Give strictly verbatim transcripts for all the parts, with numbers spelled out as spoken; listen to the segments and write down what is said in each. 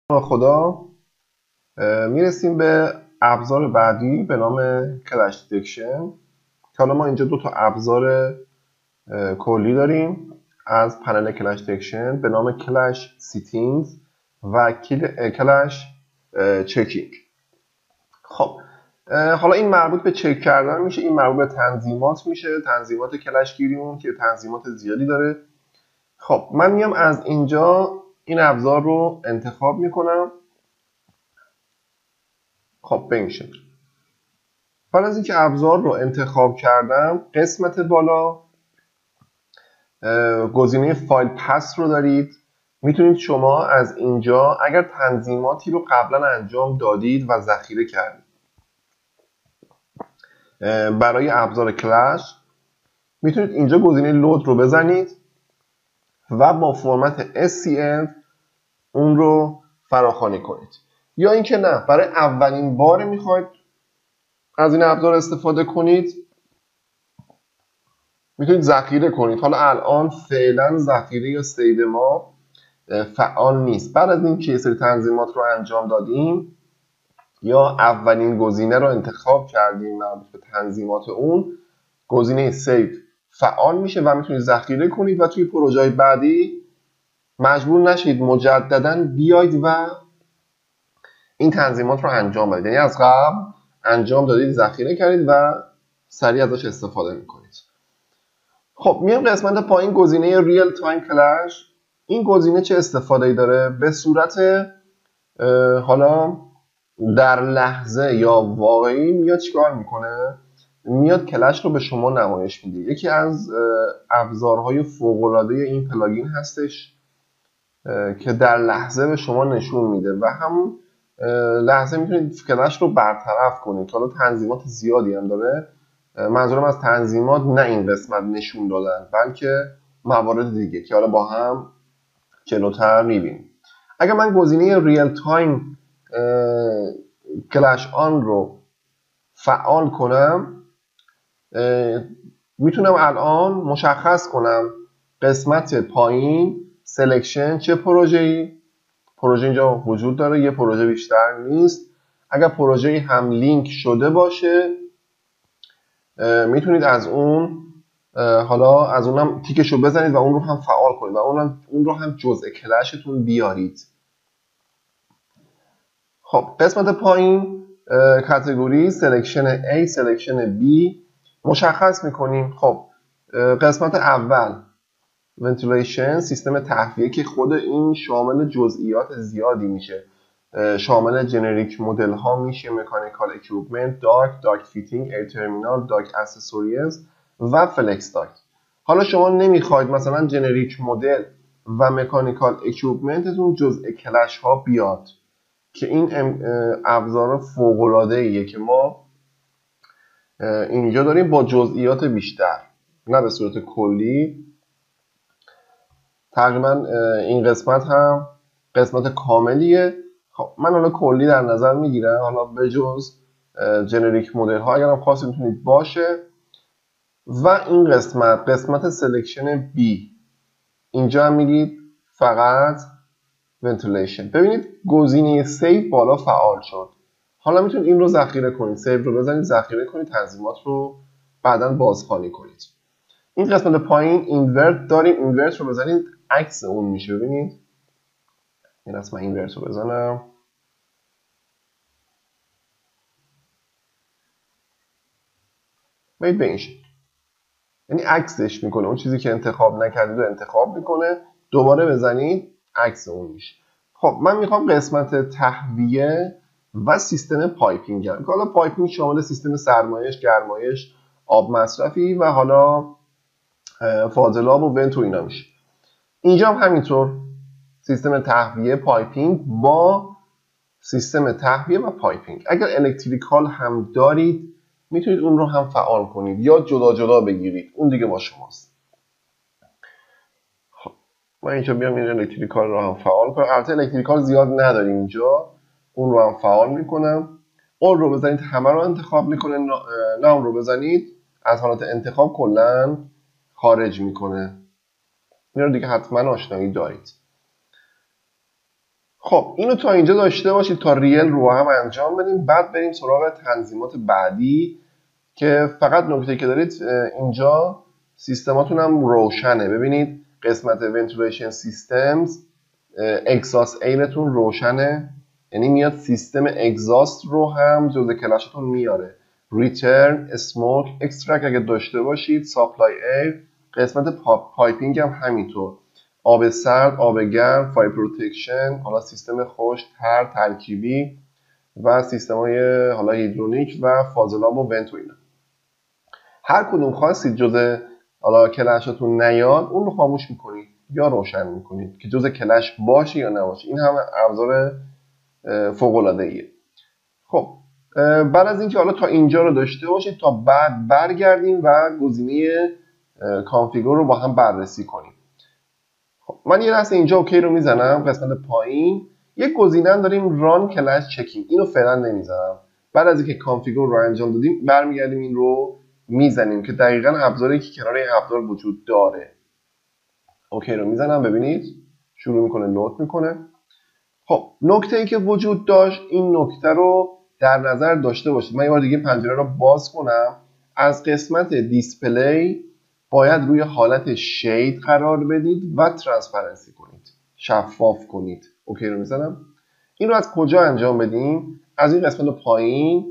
خدا میرسیم به ابزار بعدی به نام کلش دیتکشن که حالا ما اینجا دو تا ابزار کلی داریم از پنل کلش دیتکشن به نام کلش سیتینگز و کلش چکینگ. خب حالا این مربوط به چک کردن میشه، این مربوط به تنظیمات میشه، تنظیمات کلش گیریمون که تنظیمات زیادی داره. خب من میام از اینجا این ابزار رو انتخاب میکنم. خب به این شکل. بعد از اینکه ابزار رو انتخاب کردم، قسمت بالا گزینه فایل پس رو دارید. میتونید شما از اینجا اگر تنظیماتی رو قبلا انجام دادید و ذخیره کردید برای ابزار کلش، میتونید اینجا گزینه لود رو بزنید و با فرمت اس سی ال اون رو فراخوانی کنید. یا اینکه نه، برای اولین بار میخواید از این ابزار استفاده کنید، میتونید ذخیره کنید. حالا الان فعلا ذخیره یا سیو ما فعال نیست. بعد از اینکه یه سری تنظیمات رو انجام دادیم یا اولین گزینه رو انتخاب کردیم مربوط به تنظیمات اون، گزینه سیو فعال میشه و میتونید ذخیره کنید و توی پروژه بعدی مجبور نشید مجددا بیاید و این تنظیمات رو انجام بدید. یعنی از قبل انجام دادید، ذخیره کردید و سریع ازش استفاده میکنید. خب میام قسمت پایین گزینه ریل تایم کلش. این گزینه چه استفاده‌ای داره؟ به صورت حالا در لحظه یا واقعی میاد چیکار میکنه؟ میاد کلش رو به شما نمایش میده. یکی از ابزارهای فوق‌العاده این پلاگین هستش که در لحظه به شما نشون میده و همون لحظه میتونید کلش رو برطرف کنید. حالا تنظیمات زیادی هم داره. منظورم از تنظیمات نه این قسمت نشون دادن، بلکه موارد دیگه که حالا با هم جلوتر میبینیم. اگر من گزینه ریل تایم کلش آن رو فعال کنم، میتونم الان مشخص کنم قسمت پایین سلکشن چه پروژه‌ای. پروژه اینجا وجود داره، یه پروژه بیشتر نیست. اگر پروژه‌ای هم لینک شده باشه میتونید از اون حالا از اونم تیکش رو بزنید و اون رو هم فعال کنید و اون اون رو هم جزء کلشتون بیارید. خب قسمت پایین کاتگوری سلکشن A، سلکشن B مشخص میکنیم. خب قسمت اول ونتیلیشن، سیستم تهویه که خود این شامل جزئیات زیادی میشه، شامل جنریک مدل ها میشه، مکانیکال اکیوپمنت، داک، داک فیتینگ، ایر ترمینال، داک اکسسوریز و فلکس داک. حالا شما نمیخواید مثلا جنریک مدل و مکانیکال اکیوپمنتتون جزء کلش ها بیاد که این ابزار فوق العاده ایه که ما اینجا داریم با جزئیات بیشتر، نه به صورت کلی. تقریبا این قسمت هم قسمت کاملیه. خب من حالا کلی در نظر میگیرم، حالا به جز جنریک مدل ها اگرم خواست میتونید باشه. و این قسمت قسمت سلکشن B، اینجا هم میگید فقط ونتیلیشن. ببینید گزینه سیو بالا فعال شد. حالا میتونید این رو ذخیره کنید، سیو رو بزنید، ذخیره کنید، تنظیمات رو بعداً بازخوانی کنید. این قسمت پایین اینورت داریم، اینورت رو بزنید عکس اون میشه. ببینید این اسم اینورت رو بزنم، ببینید به این شکل، یعنی عکسش میکنه، اون چیزی که انتخاب نکردید رو انتخاب میکنه، دوباره بزنید عکس اون میشه. خب من میخوام قسمت تهویه و سیستم پایپینگ هم. حالا پایپینگ شامل سیستم سرمایش، گرمایش، آب مصرفی و حالا فاضلاب و ونت و اینا میشه. اینجا هم همینطور سیستم تهویه، پایپینگ با سیستم تهویه و پایپینگ. اگر الکتریکال هم دارید میتونید اون رو هم فعال کنید یا جدا جدا بگیرید، اون دیگه با شماست. خب من اینجا بیام این الکتریکال رو هم فعال کنم. البته الکتریکال زیاد نداریم اینجا، اون رو هم فعال میکنم. اول رو بزنید همه رو انتخاب میکنه، نام رو بزنید از حالت انتخاب کلا خارج میکنه. این رو دیگه حتما آشنایی دارید. خب اینو تا اینجا داشته باشید تا ریل رو هم انجام بدیم. بعد بریم سراغ تنظیمات بعدی که فقط نکته که دارید اینجا سیستماتون هم روشنه. ببینید قسمت ventilation systems exhaust airتون روشنه، یعنی میاد سیستم اگزاست رو هم جزء کلاشتون میاره. return smoke extract اگه داشته باشید، supply air، قسمت پایپینگ هم همینطور، آب سرد، آب گرم، فایر پروتکشن، حالا سیستم خشک، تر، ترکیبی و سیستم های حالا هیدرونیک و فاضلاب و ونت و اینا. هر کدوم خواستید جزء حالا کلشتون نیاد اون رو خاموش میکنید یا روشن میکنید که جزء کلش باشه یا نباشه. این هم ابزار فوق العاده ایه. خب بعد از اینکه حالا تا اینجا رو داشته باشید تا بعد برگردیم و گزینه کانفیگور رو با هم بررسی کنیم. خب من یه لحظه اینجا اوکی رو میزنم. قسمت پایین یک گزینه داریم ران کلش چکینگ، اینو فعلا نمیزنم. بعد از اینکه کانفیگور رو انجام دادیم برمیگردیم این رو میزنیم که دقیقاً ابزاری که کنار این ابزار وجود داره. اوکی رو میزنم، ببینید شروع میکنه لود میکنه. خب نکته ای که وجود داشت این نکته رو در نظر داشته باشید. من یه بار دیگه پنجره رو باز کنم. از قسمت دیسپلی باید روی حالت شید قرار بدید و ترانسپرنسی کنید، شفاف کنید. اوکی رو میزنم. این رو از کجا انجام بدیم؟ از این قسمت پایین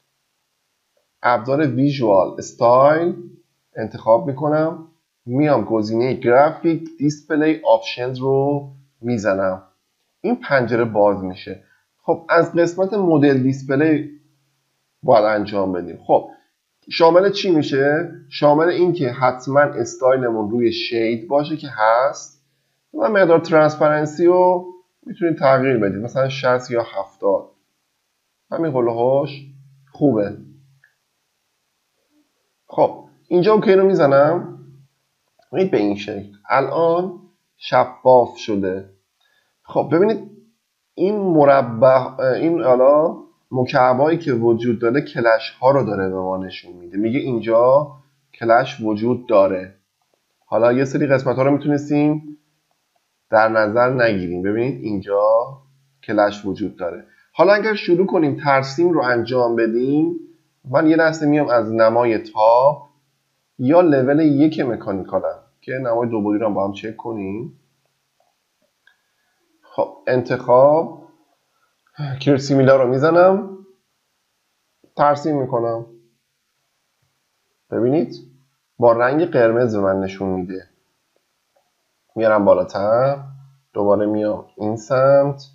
ابزار ویژوال استایل انتخاب میکنم، میام گزینه گرافیک دیسپلی آپشنز رو میزنم، این پنجره باز میشه. خب از قسمت مدل دیسپلی باید انجام بدیم. خب شامل چی میشه؟ شامل این که حتما استایلمون روی شید باشه که هست و مقدار ترانسپرنسی رو میتونید تغییر بدید، مثلا شصت یا هفتاد، همین قلوهاش خوبه. خب اینجا اوکی رو میزنم. ببینید به این شکل الان شفاف شده. خب ببینید این مربع، این حالا مکعبایی که وجود داره کلش ها رو داره به ما نشون میده. میگه اینجا کلش وجود داره. حالا یه سری قسمت ها رو میتونستیم در نظر نگیریم. ببینید اینجا کلش وجود داره. حالا اگر شروع کنیم ترسیم رو انجام بدیم، من یه لحظه میام از نمای تاپ یا لول یک مکانیکالم که نمای دو بعدی رو با هم چک کنیم. خب انتخاب کیر سیمیلار رو میزنم، ترسیم میکنم. ببینید با رنگ قرمز به من نشون میده. میارم بالاتر، دوباره میام این سمت،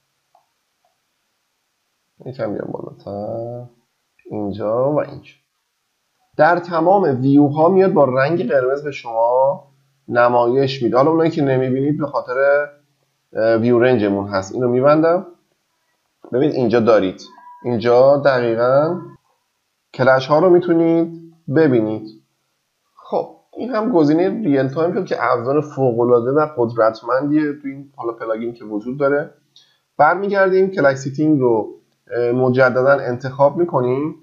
یکم میام بالاتر، اینجا و اینجا. در تمام ویو ها میاد با رنگ قرمز به شما نمایش میده. حالا اونایی که نمیبینید به خاطر ویو رنجمون هست. اینو میبندم. ببینید اینجا دارید، اینجا دقیقاً کلش ها رو میتونید ببینید. خب این هم گزینه ریل تایم شد که ابزار فوق العاده و قدرتمندیه تو این حالا پلاگین که وجود داره. برمیگردیم کلش سیتینگ رو مجددا انتخاب میکنیم.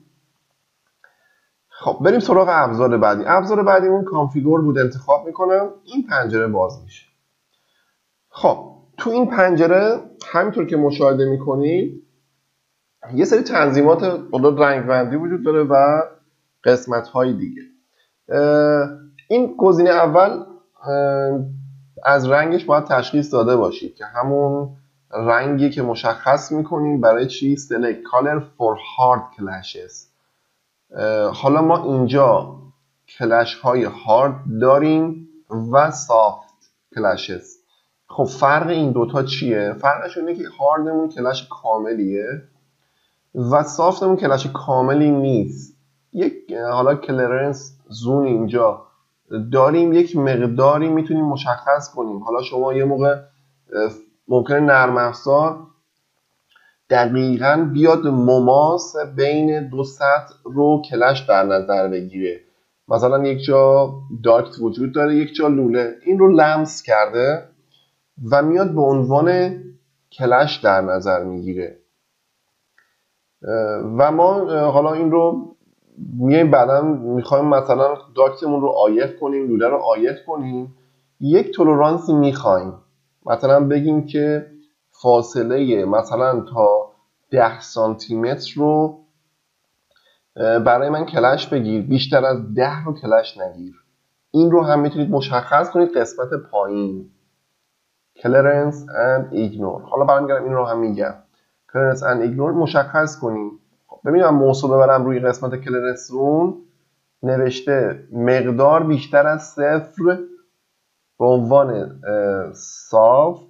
خب بریم سراغ ابزار بعدی. ابزار بعدیمون کانفیگور بود، انتخاب میکنم. این پنجره باز میشه. خب تو این پنجره همینطور که مشاهده میکنید یه سری تنظیمات رنگبندی وجود داره و قسمت های دیگه. این گزینه اول از رنگش باید تشخیص داده باشید که همون رنگی که مشخص میکنیم برای چی؟ Select color for hard clashes. حالا ما اینجا کلش های هارد داریم و سافت کلشز. خب فرق این دوتا چیه؟ فرقش اینه که هاردمون کلش کاملیه و سافتمون کلش کاملی نیست. یک حالا کلرنس زون اینجا داریم، یک مقداری میتونیم مشخص کنیم. حالا شما یه موقع ممکنه نرم افزار دقیقاً بیاد مماس بین دو سطح رو کلش در نظر بگیره. مثلا یک جا داکت وجود داره، یک جا لوله، این رو لمس کرده و میاد به عنوان کلش در نظر میگیره و ما حالا این رو میایم بعدا میخوایم مثلا داکتمون رو آیف کنیم، لوله رو آیف کنیم، یک تولرانسی میخوایم، مثلا بگیم که فاصله مثلا تا ده سانتی متر رو برای من کلش بگیر، بیشتر از ده رو کلش نگیر. این رو هم میتونید مشخص کنید قسمت پایین clearance and ignore. حالا برمیگردم این رو هم میگم clearance and ignore مشخص کنید. ببینم موضوع ببرم روی قسمت clearance zone نوشته مقدار بیشتر از صفر به عنوان صاف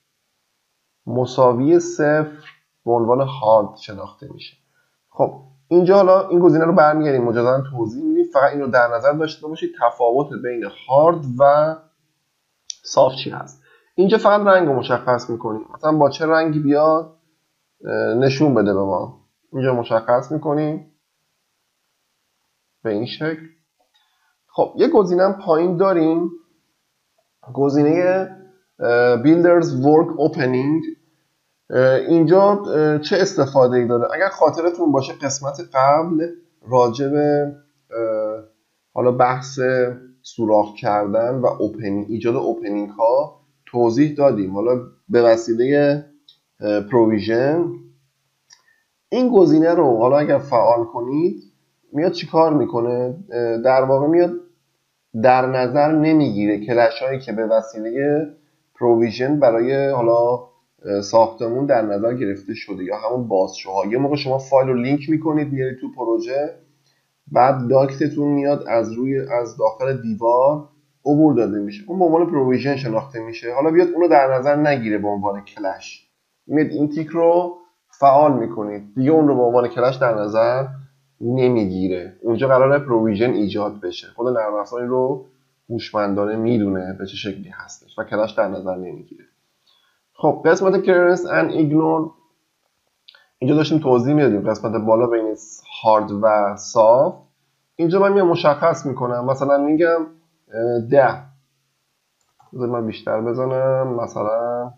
مساوی صفر به عنوان هارد شناخته میشه. خب اینجا حالا این گزینه رو برمیگردیم مجددا توضیح میدیم، فقط این رو در نظر داشته باشید تفاوت بین هارد و صاف چی هست. اینجا فقط رنگ رو مشخص میکنیم، مثلا با چه رنگی بیاد نشون بده به ما، اینجا مشخص میکنیم به این شکل. خب یه گزینه هم پایین داریم، گزینه Builders Work Opening. اینجا چه استفاده ای داره؟ اگر خاطرتون باشه قسمت قبل راجع به حالا بحث سوراخ کردن و اوپنینگ، ایجاد اوپنینگ ها توضیح دادیم. حالا به وسیله پروویژن این گزینه رو حالا اگر فعال کنید میاد چی کار میکنه؟ در واقع میاد در نظر نمیگیره کلش هایی که به وسیله پروویژن برای حالا ساختمون در نظر گرفته شده یا همون بازشوها. یه موقع شما فایل رو لینک میکنید میارید تو پروژه، بعد داکتتون میاد از روی از داخل دیوار عبور داده میشه، اون به عنوان پروویژن شناخته میشه. حالا بیاد اون رو در نظر نگیره به عنوان کلش، میاد این تیک رو فعال میکنید دیگه اون رو به عنوان کلش در نظر نمیگیره. اونجا قراره پروویژن ایجاد بشه، خود نرم افزار این رو هوشمندانه میدونه به چه شکلی هستش و کلش در نظر نمیگیره. خب قسمت clearance and ignore اینجا داشتیم توضیح میدادیم قسمت بالا بین هارد و صاف. اینجا من میام مشخص میکنم، مثلا میگم ده، بذار من بیشتر بزنم، مثلا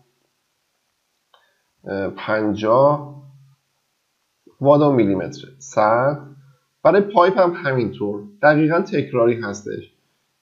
پنجاه وادو میلیمتر. صد. برای پایپ هم همینطور دقیقا تکراری هستش.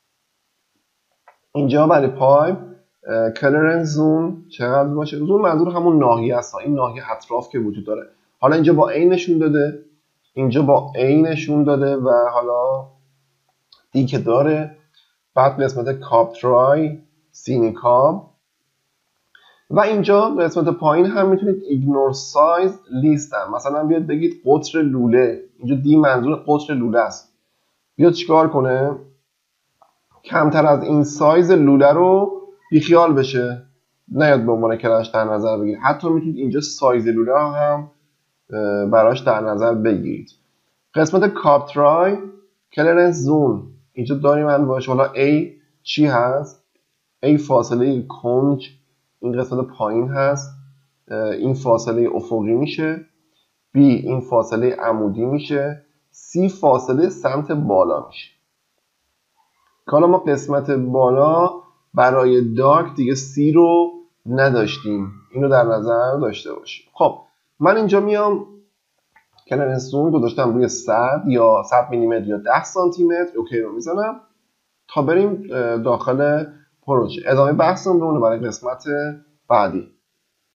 اینجا برای پایپ کلرنس زون چقدر باشه؟ زون منظور همون ناحیه است، این ناحیه اطراف که وجود داره. حالا اینجا با A نشون داده، اینجا با A نشون داده و حالا دی که داره. بعد قسمت کاب ترای سینی کاب و اینجا قسمت پایین هم میتونید ایگنور سایز لیست هم مثلا بیاد بگید قطر لوله. اینجا دی منظور قطر لوله است، بیاد چیکار کنه؟ کمتر از این سایز لوله رو بیخیال بشه، نیاد به عنوان کلش در نظر بگیرید. حتی میتونید اینجا سایز لوله هم براش در نظر بگیرید. قسمت کاب ترای کلرنس زون اینجا داریم من باشه. حالا A چی هست؟ A فاصله کنج این قسمت پایین هست، این فاصله افقی میشه. B این فاصله عمودی میشه. C فاصله سمت بالا میشه. حالا ما قسمت بالا برای داک دیگه C رو نداشتیم، اینو در نظر داشته باشیم. خب من اینجا میام کلرنس زون گذاشتم روی صد یا صد میلیمتر یا ده سانتی متر، اوکی رو میزنم تا بریم داخل پروژه. ادامه بحثم بمونه برای قسمت بعدی.